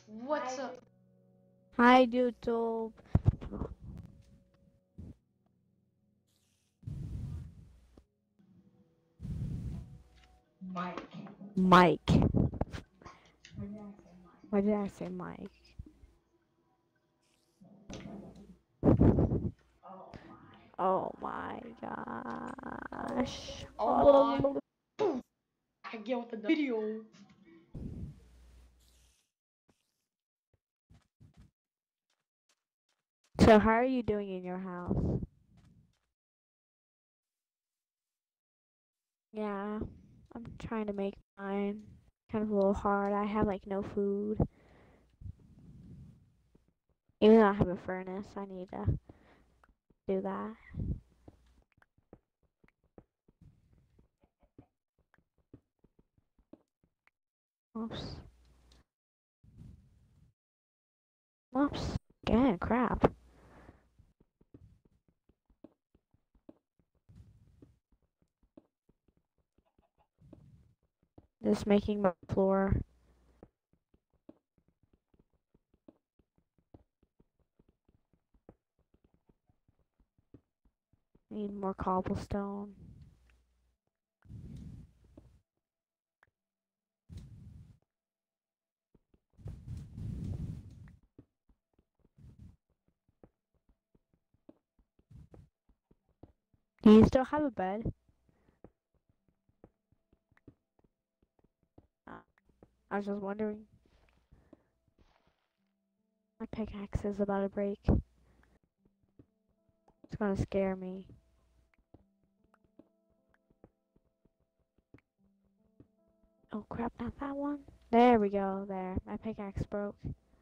What's up? Hi, YouTube. Mike. Mike. Why did I say Mike? Oh my gosh. Oh my. I get with the video. So how are you doing in your house? Yeah, I'm trying to make mine. Kind of a little hard. I have like no food. Even though I have a furnace, I need to do that. Oops. Oops. Again, crap. Just making my floor. Need more cobblestone. Do you still have a bed? I was just wondering. My pickaxe is about to break. It's gonna scare me. Oh crap, not that one. There we go, there. My pickaxe broke.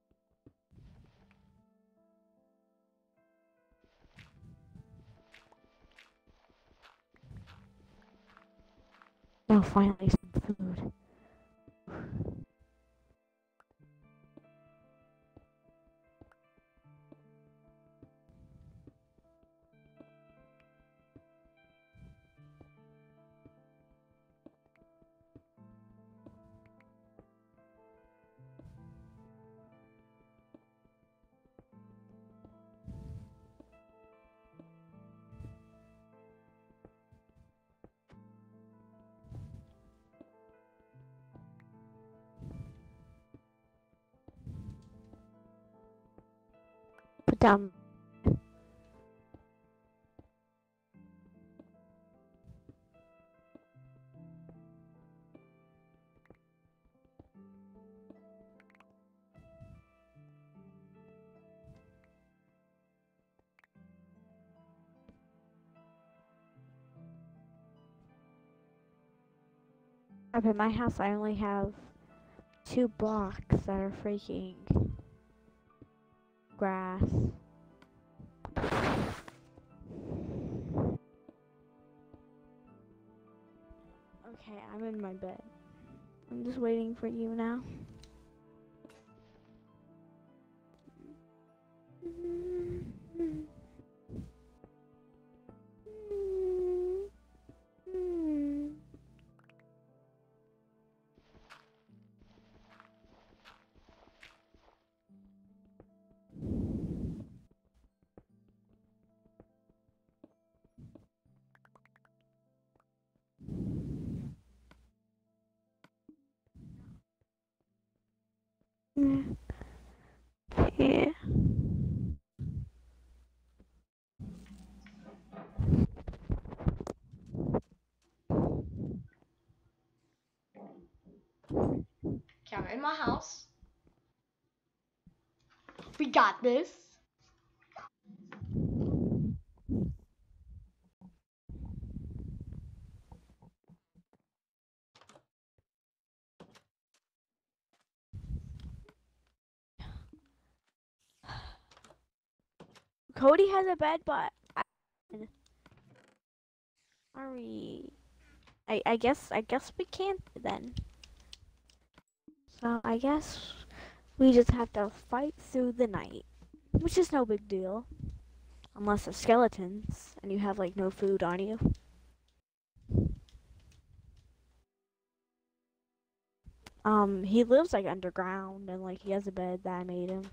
Now finally some food. Put down. Up in my house I only have 2 blocks that are freaking grass. Okay, I'm in my bed. I'm just waiting for you now. Yeah. Okay, I'm in my house. We got this. Cody has a bed, but are we? I guess we can't then. So I guess we just have to fight through the night, which is no big deal, unless they're skeletons and you have like no food on you. He lives like underground and like he has a bed that I made him.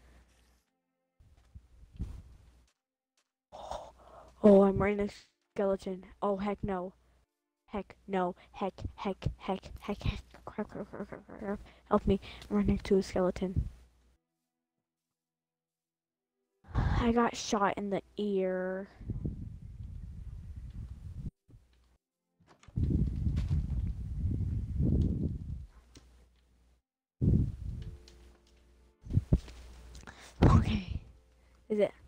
Oh, I'm running a skeleton. Oh, heck no. Heck no. Heck. Help me. I'm running to a skeleton. I got shot in the ear. Okay. Is it?